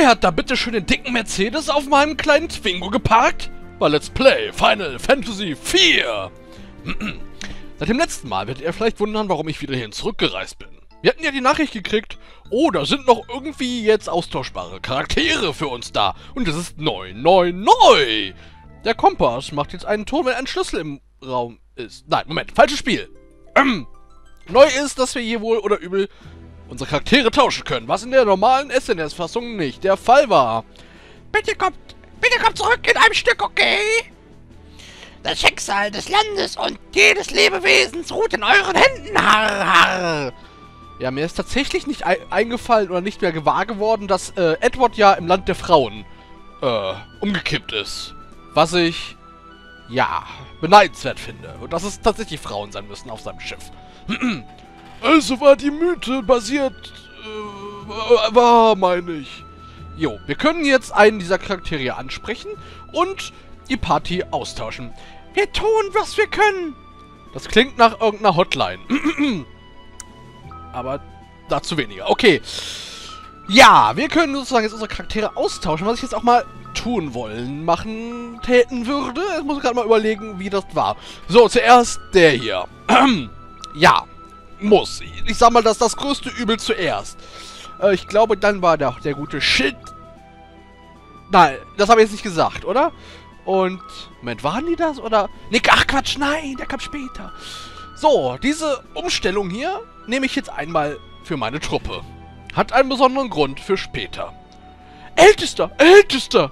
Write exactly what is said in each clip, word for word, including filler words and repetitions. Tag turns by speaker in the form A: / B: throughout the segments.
A: Wer hat da bitte schön den dicken Mercedes auf meinem kleinen Twingo geparkt? Bei Let's Play Final Fantasy vier. Seit dem letzten Mal werdet ihr vielleicht wundern, warum ich wieder hierhin zurückgereist bin. Wir hatten ja die Nachricht gekriegt, oh, da sind noch irgendwie jetzt austauschbare Charaktere für uns da. Und das ist neu, neu, neu. Der Kompass macht jetzt einen Ton, wenn ein Schlüssel im Raum ist. Nein, Moment, falsches Spiel. Ähm, neu ist, dass wir hier wohl oder übel unsere Charaktere tauschen können, was in der normalen S N E S-Fassung nicht der Fall war.
B: Bitte kommt, bitte kommt zurück in einem Stück, okay? Das Schicksal des Landes und jedes Lebewesens ruht in euren Händen, harr, harr.
A: Ja, mir ist tatsächlich nicht e eingefallen oder nicht mehr gewahr geworden, dass äh, Edward ja im Land der Frauen äh, umgekippt ist. Was ich, ja, beneidenswert finde. Und dass es tatsächlich Frauen sein müssen auf seinem Schiff. Also war die Mythe basiert, äh, war, meine ich. Jo, wir können jetzt einen dieser Charaktere ansprechen und die Party austauschen.
B: Wir tun, was wir können.
A: Das klingt nach irgendeiner Hotline. Aber dazu weniger. Okay. Ja, wir können sozusagen jetzt unsere Charaktere austauschen, was ich jetzt auch mal tun wollen, machen, täten würde. Ich muss gerade mal überlegen, wie das war. So, zuerst der hier. Ja, muss. Ich sag mal, das ist das größte Übel zuerst. Äh, ich glaube, dann war der, der gute Shit. Nein, das habe ich jetzt nicht gesagt, oder? Und, Moment, waren die das, oder? Nee, ach Quatsch, nein, der kam später. So, diese Umstellung hier nehme ich jetzt einmal für meine Truppe. Hat einen besonderen Grund für später. Ältester, Ältester!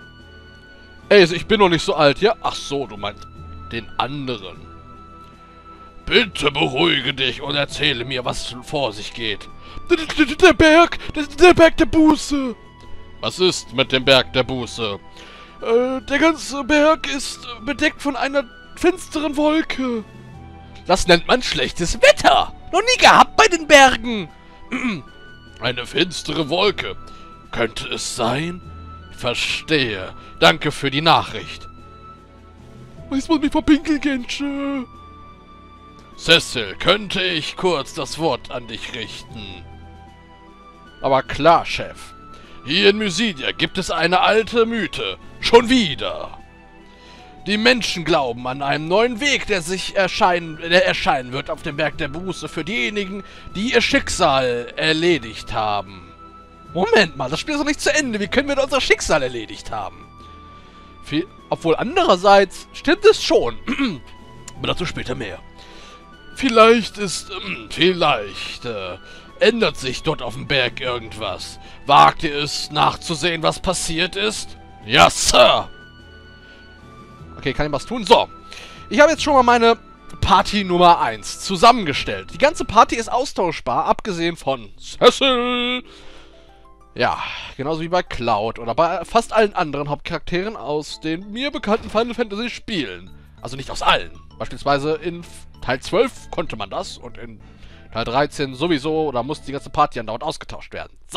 A: Ey, also ich bin noch nicht so alt, ja? Ach so, du meinst den anderen. Bitte beruhige dich und erzähle mir, was vor sich geht. Der, der, der Berg, der, der Berg der Buße. Was ist mit dem Berg der Buße? Äh, der ganze Berg ist bedeckt von einer finsteren Wolke. Das nennt man schlechtes Wetter. Noch nie gehabt bei den Bergen. Eine finstere Wolke. Könnte es sein? Verstehe. Danke für die Nachricht. Ich muss mich verpinkeln, Gensche. Cecil, könnte ich kurz das Wort an dich richten? Aber klar, Chef. Hier in Mysidia gibt es eine alte Mythe. Schon wieder. Die Menschen glauben an einen neuen Weg, der sich erscheinen, der erscheinen wird auf dem Berg der Buße für diejenigen, die ihr Schicksal erledigt haben. Moment mal, das Spiel ist noch nicht zu Ende. Wie können wir denn unser Schicksal erledigt haben? Viel, obwohl andererseits stimmt es schon. Aber dazu später mehr. Vielleicht ist, ähm, vielleicht, äh, ändert sich dort auf dem Berg irgendwas. Wagt ihr es, nachzusehen, was passiert ist? Ja, Sir! Okay, kann ich was tun? So. Ich habe jetzt schon mal meine Party Nummer eins zusammengestellt. Die ganze Party ist austauschbar, abgesehen von Cecil. Ja, genauso wie bei Cloud oder bei fast allen anderen Hauptcharakteren aus den mir bekannten Final Fantasy Spielen. Also nicht aus allen. Beispielsweise in Teil zwölf konnte man das und in Teil dreizehn sowieso, oder musste die ganze Party andauernd ausgetauscht werden. So.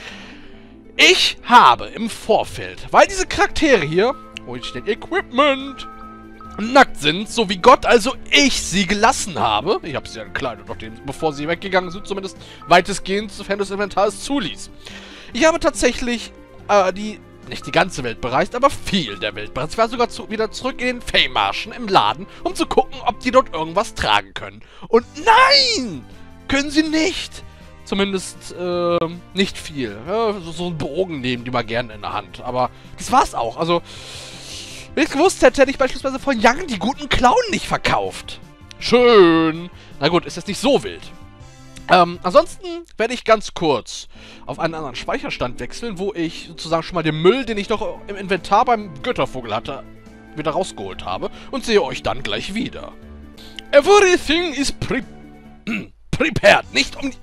A: Ich habe im Vorfeld, weil diese Charaktere hier, wo jetzt steht Equipment, nackt sind, so wie Gott, also ich sie gelassen habe. Ich habe sie ja gekleidet, nachdem, bevor sie weggegangen sind, zumindest weitestgehend, sofern das Inventar es zuließ. Ich habe tatsächlich äh, die, nicht die ganze Welt bereist, aber viel der Welt bereist. Ich war sogar zu, wieder zurück in den Feymarschen im Laden, um zu gucken, ob die dort irgendwas tragen können. Und nein! Können sie nicht! Zumindest, äh, nicht viel. Ja, so, so einen Bogen nehmen die mal gerne in der Hand. Aber das war's auch. Also, wenn ich es gewusst hätte, hätte ich beispielsweise von Young die guten Clown nicht verkauft. Schön. Na gut, ist jetzt nicht so wild. Ähm, ansonsten werde ich ganz kurz auf einen anderen Speicherstand wechseln, wo ich sozusagen schon mal den Müll, den ich noch im Inventar beim Göttervogel hatte, wieder rausgeholt habe und sehe euch dann gleich wieder. Everything is pre prepared. Nicht um die...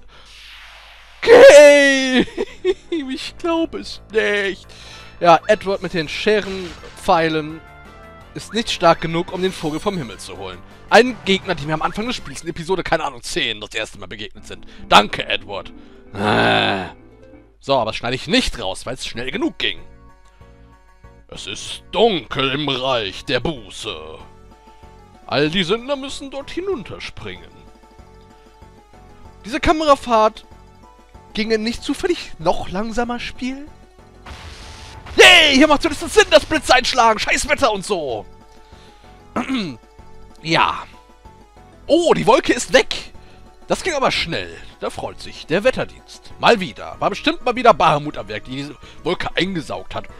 A: Okay. Ich glaube es nicht. Ja, Edward mit den Scherenpfeilen ist nicht stark genug, um den Vogel vom Himmel zu holen. Ein Gegner, die mir am Anfang des Spiels in Episode, keine Ahnung, zehn, das erste Mal begegnet sind. Danke, Edward. Äh. So, aber das schneide ich nicht raus, weil es schnell genug ging. Es ist dunkel im Reich der Buße. All die Sünder müssen dort hinunterspringen. Diese Kamerafahrt ginge nicht zufällig noch langsamer, Spiel? Yay! Hier macht zumindest Sinn, dass Blitze einschlagen. Scheiß Wetter und so. Ja. Oh, die Wolke ist weg. Das ging aber schnell. Da freut sich der Wetterdienst. Mal wieder. War bestimmt mal wieder Bahamut am Werk, die diese Wolke eingesaugt hat.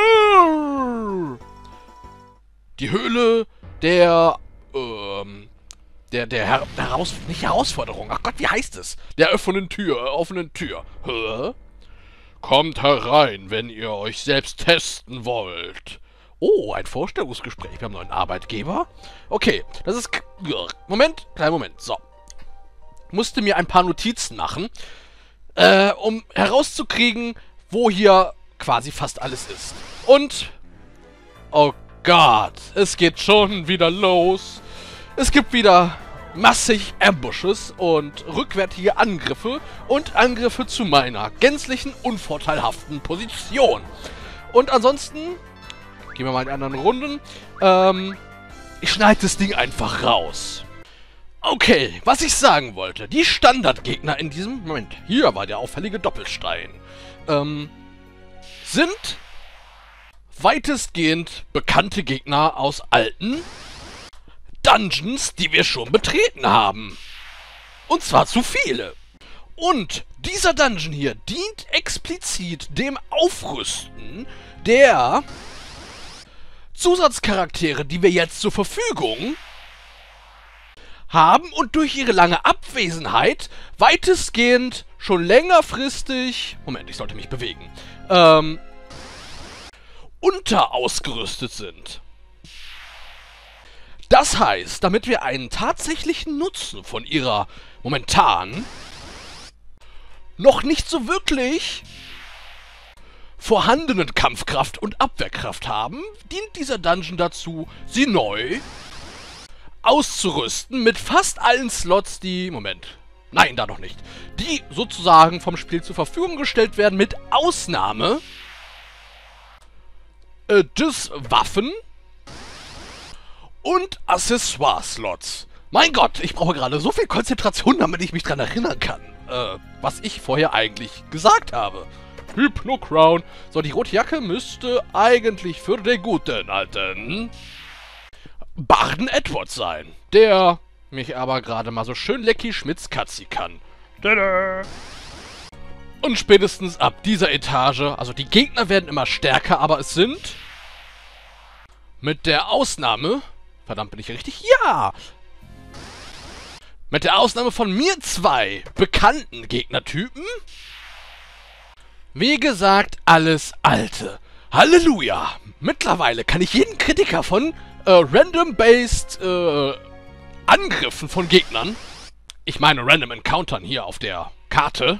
A: Die Höhle der, ähm, der, der, Her der Heraus nicht Herausforderung. Ach Gott, wie heißt es? Der offenen Tür, offenen Tür. Hä? Kommt herein, wenn ihr euch selbst testen wollt. Oh, ein Vorstellungsgespräch. Wir haben einen neuen Arbeitgeber. Okay, das ist... Moment, kleinen Moment. So. Musste mir ein paar Notizen machen, äh, um herauszukriegen, wo hier quasi fast alles ist. Und... Oh Gott, es geht schon wieder los. Es gibt wieder massig Ambushes und rückwärtige Angriffe und Angriffe zu meiner gänzlichen unvorteilhaften Position. Und ansonsten... Gehen wir mal in anderen Runden. Ähm, ich schneide das Ding einfach raus. Okay, was ich sagen wollte. Die Standardgegner in diesem... Moment, hier war der auffällige Doppelstein. Ähm, sind weitestgehend bekannte Gegner aus alten Dungeons, die wir schon betreten haben. Und zwar zu viele. Und dieser Dungeon hier dient explizit dem Aufrüsten der... Zusatzcharaktere, die wir jetzt zur Verfügung haben und durch ihre lange Abwesenheit weitestgehend schon längerfristig, Moment, ich sollte mich bewegen, ähm, unterausgerüstet sind. Das heißt, damit wir einen tatsächlichen Nutzen von ihrer momentan noch nicht so wirklich vorhandenen Kampfkraft und Abwehrkraft haben, dient dieser Dungeon dazu, sie neu auszurüsten mit fast allen Slots, die... Moment. Nein, da noch nicht. Die sozusagen vom Spiel zur Verfügung gestellt werden, mit Ausnahme äh, des Waffen- und Accessoire-Slots. Mein Gott, ich brauche gerade so viel Konzentration, damit ich mich dran erinnern kann, äh, was ich vorher eigentlich gesagt habe. Hypno-Crown. So, die rote Jacke müsste eigentlich für den guten alten Barden Edwards sein, der mich aber gerade mal so schön Lecky Schmitz-Katzi kann. Tada! Und spätestens ab dieser Etage, also die Gegner werden immer stärker, aber es sind mit der Ausnahme, verdammt, bin ich richtig? Ja! Mit der Ausnahme von mir zwei bekannten Gegnertypen, wie gesagt, alles Alte. Halleluja! Mittlerweile kann ich jeden Kritiker von äh, Random-Based äh, Angriffen von Gegnern, ich meine Random Encountern hier auf der Karte,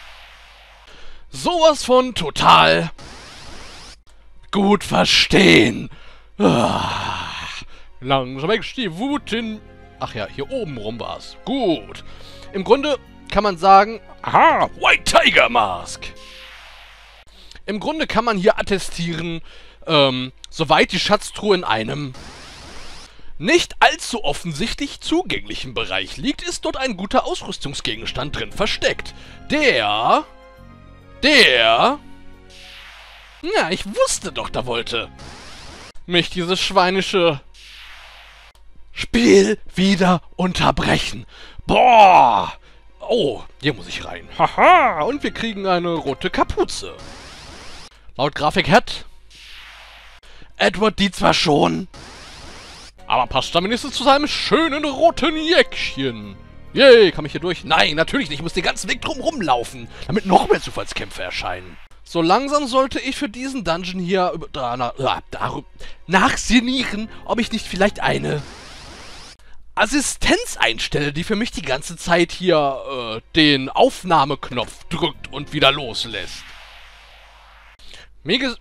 A: sowas von total gut verstehen. Ah, langsam wächst die Wut in... Ach ja, hier oben rum war's. Gut. Im Grunde kann man sagen... Aha, White Tiger Mask. Im Grunde kann man hier attestieren, ähm, soweit die Schatztruhe in einem nicht allzu offensichtlich zugänglichen Bereich liegt, ist dort ein guter Ausrüstungsgegenstand drin versteckt. Der... Der... Ja, ich wusste doch, da wollte mich dieses schweinische Spiel wieder unterbrechen. Boah! Oh, hier muss ich rein. Haha, und wir kriegen eine rote Kapuze. Laut Grafik hat Edward die zwar schon, aber passt da mindestens zu seinem schönen roten Jäckchen. Yay, kann ich hier durch? Nein, natürlich nicht. Ich muss den ganzen Weg drum rumlaufen, damit noch mehr Zufallskämpfe erscheinen. So langsam sollte ich für diesen Dungeon hier da, na, da, nachsinnieren, ob ich nicht vielleicht eine Assistenz einstelle, die für mich die ganze Zeit hier äh, den Aufnahmeknopf drückt und wieder loslässt. Wie, ges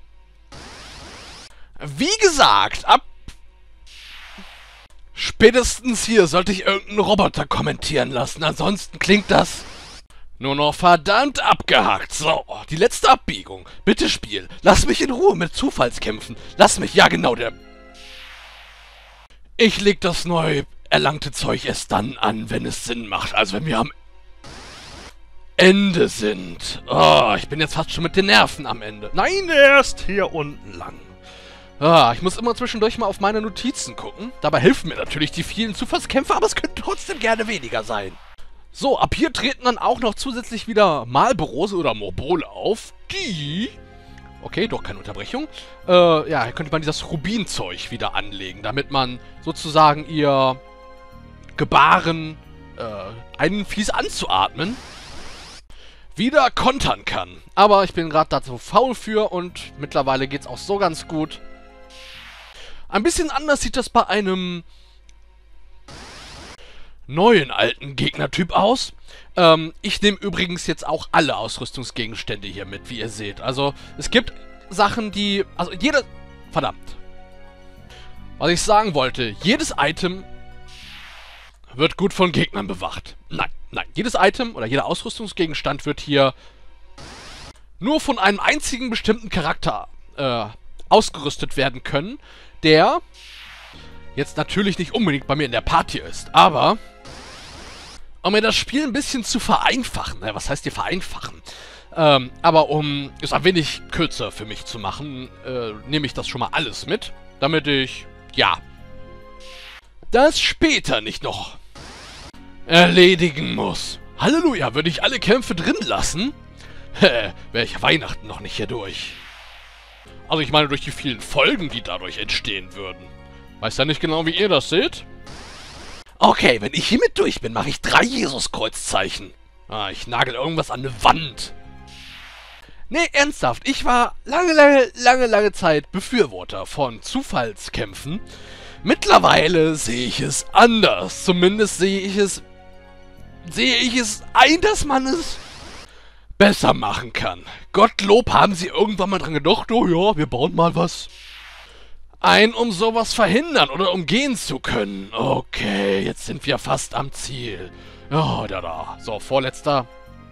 A: Wie gesagt, ab spätestens hier sollte ich irgendeinen Roboter kommentieren lassen. Ansonsten klingt das nur noch verdammt abgehakt. So, die letzte Abbiegung. Bitte Spiel, lass mich in Ruhe mit Zufallskämpfen. Lass mich, ja genau, der... Ich leg das neu erlangte Zeug erst dann an, wenn es Sinn macht. Also wenn wir am Ende sind. Oh, ich bin jetzt fast schon mit den Nerven am Ende. Nein, erst hier unten lang. Ah, ich muss immer zwischendurch mal auf meine Notizen gucken. Dabei helfen mir natürlich die vielen Zufallskämpfe, aber es könnte trotzdem gerne weniger sein. So, ab hier treten dann auch noch zusätzlich wieder Malbüros oder Mobole auf, die... Okay, doch keine Unterbrechung. Äh, ja, hier könnte man dieses Rubinzeug wieder anlegen, damit man sozusagen ihr Gebaren, äh, einen Fies anzuatmen, wieder kontern kann. Aber ich bin gerade dazu faul für und mittlerweile geht's auch so ganz gut. Ein bisschen anders sieht das bei einem neuen alten Gegnertyp aus. Ähm, ich nehme übrigens jetzt auch alle Ausrüstungsgegenstände hier mit, wie ihr seht. Also, es gibt Sachen, die... Also, jede... Verdammt. Was ich sagen wollte, jedes Item wird gut von Gegnern bewacht. Nein, nein. Jedes Item oder jeder Ausrüstungsgegenstand wird hier nur von einem einzigen bestimmten Charakter äh, ausgerüstet werden können, der jetzt natürlich nicht unbedingt bei mir in der Party ist, aber um mir das Spiel ein bisschen zu vereinfachen, äh, was heißt hier vereinfachen? Ähm, aber um es ein wenig kürzer für mich zu machen, äh, nehme ich das schon mal alles mit, damit ich, ja, das später nicht noch erledigen muss. Halleluja, würde ich alle Kämpfe drin lassen? Hä, wäre ich Weihnachten noch nicht hier durch. Also ich meine durch die vielen Folgen, die dadurch entstehen würden. Weiß ja nicht genau, wie ihr das seht. Okay, wenn ich hiermit durch bin, mache ich drei Jesus-Kreuzzeichen. Ah, ich nagel irgendwas an eine Wand. Nee, ernsthaft, ich war lange, lange, lange, lange Zeit Befürworter von Zufallskämpfen. Mittlerweile sehe ich es anders. Zumindest sehe ich es... Sehe ich es ein, dass man es besser machen kann. Gottlob haben sie irgendwann mal dran gedacht, oh ja, wir bauen mal was ein, um sowas verhindern oder umgehen zu können. Okay, jetzt sind wir fast am Ziel. Oh, da, da. So, vorletzter.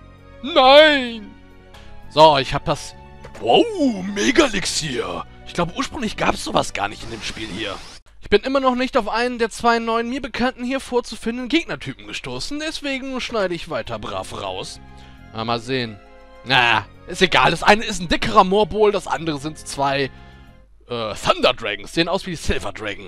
A: Nein! So, ich hab das... Wow, Mega-Elixier. Ich glaube, ursprünglich gab es sowas gar nicht in dem Spiel hier. Ich bin immer noch nicht auf einen der zwei neuen mir bekannten hier vorzufindenden Gegnertypen gestoßen, deswegen schneide ich weiter brav raus. Na, mal sehen. Na, ist egal. Das eine ist ein dickerer Morbol, das andere sind zwei äh, Thunder Dragons. Sehen aus wie Silver Dragon.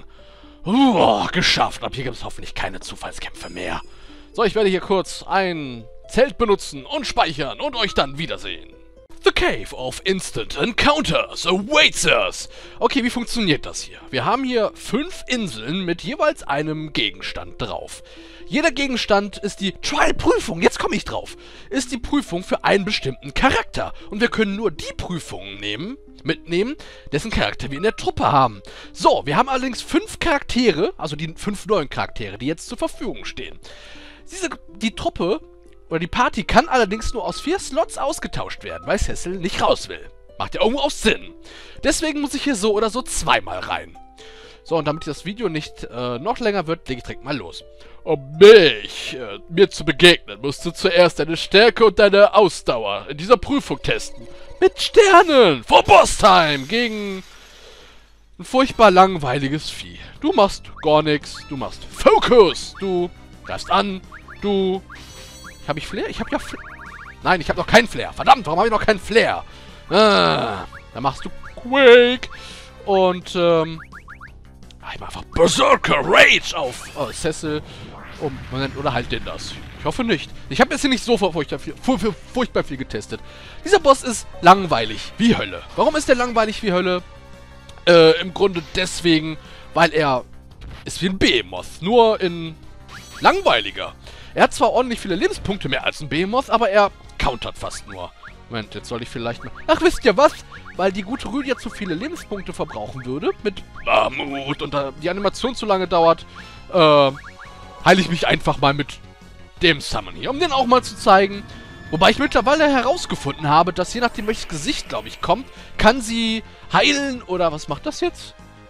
A: Uh, geschafft. Ab hier gibt es hoffentlich keine Zufallskämpfe mehr. So, ich werde hier kurz ein Zelt benutzen und speichern und euch dann wiedersehen. The Cave of Instant Encounters awaits us. Okay, wie funktioniert das hier? Wir haben hier fünf Inseln mit jeweils einem Gegenstand drauf. Jeder Gegenstand ist die Trial-Prüfung, jetzt komme ich drauf, ist die Prüfung für einen bestimmten Charakter. Und wir können nur die Prüfungen nehmen, mitnehmen, dessen Charakter wir in der Truppe haben. So, wir haben allerdings fünf Charaktere, also die fünf neuen Charaktere, die jetzt zur Verfügung stehen. Diese, die Truppe... Oder die Party kann allerdings nur aus vier Slots ausgetauscht werden, weil Cecil nicht raus will. Macht ja irgendwo auch Sinn. Deswegen muss ich hier so oder so zweimal rein. So, und damit das Video nicht äh, noch länger wird, lege ich direkt mal los. Um mich, äh, mir zu begegnen, musst du zuerst deine Stärke und deine Ausdauer in dieser Prüfung testen. Mit Sternen! Vor Boss-Time! Gegen ein furchtbar langweiliges Vieh. Du machst gar nichts. Du machst Fokus. Du greifst an. Du... Habe ich Flair? Ich habe ja Flair. Nein, ich habe noch keinen Flair. Verdammt, warum habe ich noch keinen Flair? Ah, dann machst du Quake. Und, ähm... ich mach einfach Berserker Rage auf oh, Cecil. Oh, Moment, oder halt den das. Ich hoffe nicht. Ich habe jetzt hier nicht so furchtbar viel, furchtbar viel getestet. Dieser Boss ist langweilig wie Hölle. Warum ist der langweilig wie Hölle? Äh, im Grunde deswegen, weil er ist wie ein Behemoth. Nur in langweiliger. Er hat zwar ordentlich viele Lebenspunkte mehr als ein Behemoth, aber er countert fast nur. Moment, jetzt soll ich vielleicht mal... Ach, wisst ihr was? Weil die gute Rüdia zu viele Lebenspunkte verbrauchen würde, mit Mammut und da die Animation zu lange dauert, äh, heile ich mich einfach mal mit dem Summon hier, um den auch mal zu zeigen. Wobei ich mittlerweile herausgefunden habe, dass je nachdem welches Gesicht, glaube ich, kommt, kann sie heilen oder was macht das jetzt?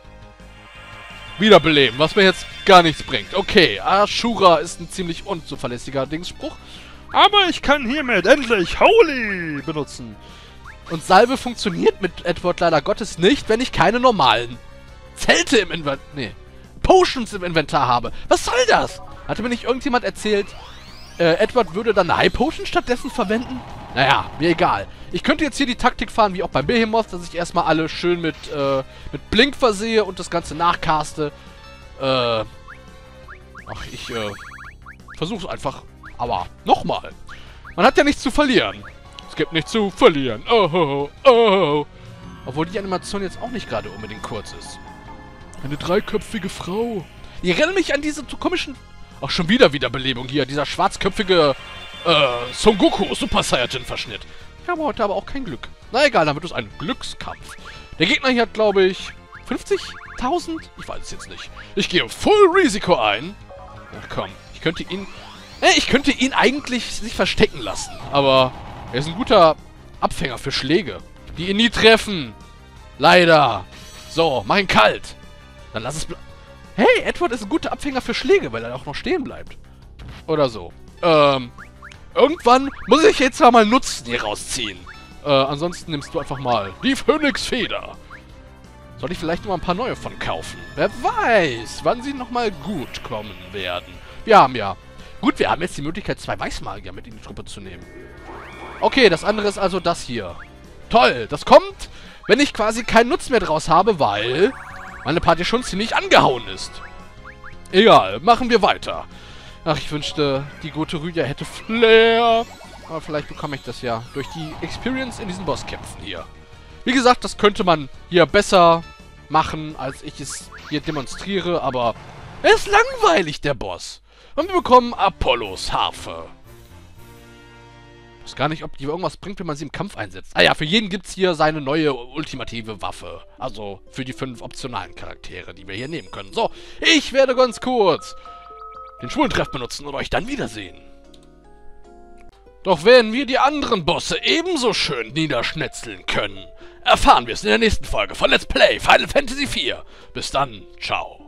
A: Wiederbeleben, was mir jetzt gar nichts bringt. Okay, Ashura ist ein ziemlich unzuverlässiger Dingsspruch. Aber ich kann hiermit endlich Holy benutzen. Und Salve funktioniert mit Edward leider Gottes nicht, wenn ich keine normalen Zelte im Inventar... Nee, Potions im Inventar habe. Was soll das? Hatte mir nicht irgendjemand erzählt, äh, Edward würde dann eine High Potion stattdessen verwenden. Naja, mir egal. Ich könnte jetzt hier die Taktik fahren, wie auch beim Behemoth, dass ich erstmal alle schön mit, äh, mit Blink versehe und das Ganze nachcaste. Äh, ach, ich, äh, versuch's einfach. Aber, nochmal. Man hat ja nichts zu verlieren. Es gibt nichts zu verlieren. Oh, oh, oh, oh. Obwohl die Animation jetzt auch nicht gerade unbedingt kurz ist. Eine dreiköpfige Frau. Die erinnern mich an diese komischen... Ach, schon wieder Wiederbelebung hier. Dieser schwarzköpfige, äh, Son Goku Super Saiyajin-Verschnitt. Ich habe heute aber auch kein Glück. Na egal, dann wird es ein Glückskampf. Der Gegner hier hat, glaube ich, fünfzigtausend? Ich weiß es jetzt nicht. Ich gehe voll Risiko ein. Ach komm, ich könnte ihn... Äh, ich könnte ihn eigentlich sich verstecken lassen. Aber er ist ein guter Abfänger für Schläge, die ihn nie treffen. Leider. So, mach ihn kalt. Dann lass es... Hey, Edward ist ein guter Abfänger für Schläge, weil er auch noch stehen bleibt. Oder so. Ähm, irgendwann muss ich jetzt mal Nutzen hier rausziehen. Äh, ansonsten nimmst du einfach mal die Phönixfeder. Soll ich vielleicht noch mal ein paar neue von kaufen? Wer weiß, wann sie nochmal gut kommen werden. Wir haben ja... Gut, wir haben jetzt die Möglichkeit, zwei Weißmagier mit in die Truppe zu nehmen. Okay, das andere ist also das hier. Toll, das kommt, wenn ich quasi keinen Nutzen mehr draus habe, weil... meine Party schon ziemlich angehauen ist. Egal, machen wir weiter. Ach, ich wünschte, die gute Rüdia hätte Flair. Aber vielleicht bekomme ich das ja durch die Experience in diesen Bosskämpfen hier. Wie gesagt, das könnte man hier besser machen, als ich es hier demonstriere. Aber er ist langweilig, der Boss. Und wir bekommen Apollos Harfe. Ich weiß gar nicht, ob die irgendwas bringt, wenn man sie im Kampf einsetzt. Ah ja, für jeden gibt es hier seine neue ultimative Waffe. Also für die fünf optionalen Charaktere, die wir hier nehmen können. So, ich werde ganz kurz den Schwulentreff benutzen und euch dann wiedersehen. Doch werden wir die anderen Bosse ebenso schön niederschnetzeln können, erfahren wir es in der nächsten Folge von Let's Play Final Fantasy vier. Bis dann, ciao.